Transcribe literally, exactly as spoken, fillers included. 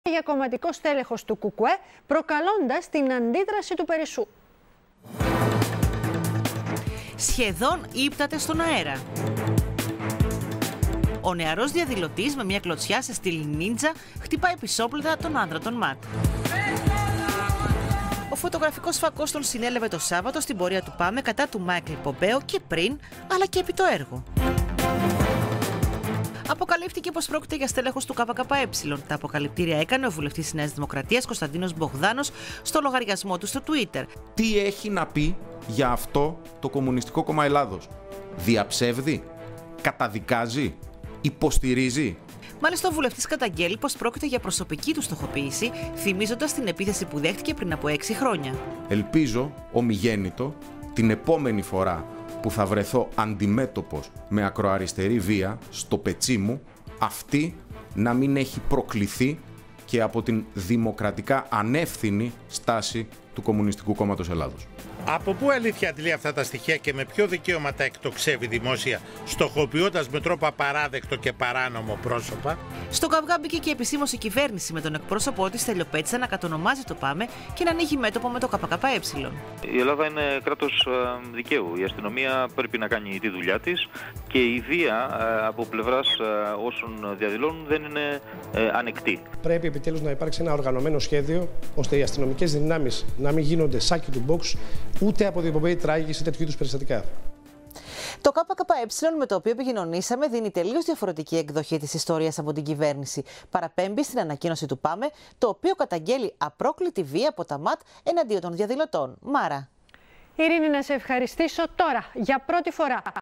για κομματικό στέλεχος του Κουκουέ, προκαλώντας την αντίδραση του Περισσού. Σχεδόν ύπταται στον αέρα. Ο νεαρός διαδηλωτής με μια κλωτσιά σε στυλ νίντζα χτυπάει πισόπλατα τον άνδρα των ΜΑΤ. Ο φωτογραφικός φακός τον συνέλαβε το Σάββατο στην πορεία του Πάμε κατά του Μάικλ Πομπέο και πριν, αλλά και επί το έργο. Αποκαλύφθηκε πως πρόκειται για στέλεχος του ΚΚΕ. Τα αποκαλυπτήρια έκανε ο βουλευτής της Νέας Δημοκρατίας Κωνσταντίνος Μπογδάνος στο λογαριασμό του στο Twitter. Τι έχει να πει για αυτό το Κομμουνιστικό Κόμμα Ελλάδος? Διαψεύδει, καταδικάζει, υποστηρίζει? Μάλιστα, ο βουλευτής καταγγέλει πως πρόκειται για προσωπική του στοχοποίηση, θυμίζοντας την επίθεση που δέχτηκε πριν από έξι χρόνια. Ελπίζω ομιγέννητο την επόμενη φορά που θα βρεθώ αντιμέτωπος με ακροαριστερή βία στο πετσί μου, αυτή να μην έχει προκληθεί και από την δημοκρατικά ανεύθυνη στάση του Κομμουνιστικού Κόμματος Ελλάδος. Από πού αλήθεια αντλεί αυτά τα στοιχεία και με ποιο δικαίωμα τα εκτοξεύει δημόσια, στοχοποιώντας με τρόπο απαράδεκτο και παράνομο πρόσωπα? Στο καυγά μπήκε και επισήμως η κυβέρνηση με τον εκπρόσωπό της Στέλιο Πέτσα να κατονομάζει το Πάμε και να ανοίγει μέτωπο με το ΚΚΕ. Η Ελλάδα είναι κράτος δικαίου. Η αστυνομία πρέπει να κάνει τη δουλειά της και η βία από πλευράς όσων διαδηλώνουν δεν είναι ανεκτή. Πρέπει επιτέλους να υπάρξει ένα οργανωμένο σχέδιο ώστε οι αστυνομικές δυνάμεις να μην γίνονται σάκι του box ούτε από διοπομπαίη τράγη σε τέτοιου είδους περιστατικά. Το ΚΚΕ με το οποίο επικοινωνήσαμε δίνει τελείως διαφορετική εκδοχή της ιστορίας από την κυβέρνηση. Παραπέμπει στην ανακοίνωση του Πάμε, το οποίο καταγγέλει απρόκλητη βία από τα ΜΑΤ εναντίον των διαδηλωτών. Μάρα. Ειρήνη, να σε ευχαριστήσω τώρα για πρώτη φορά.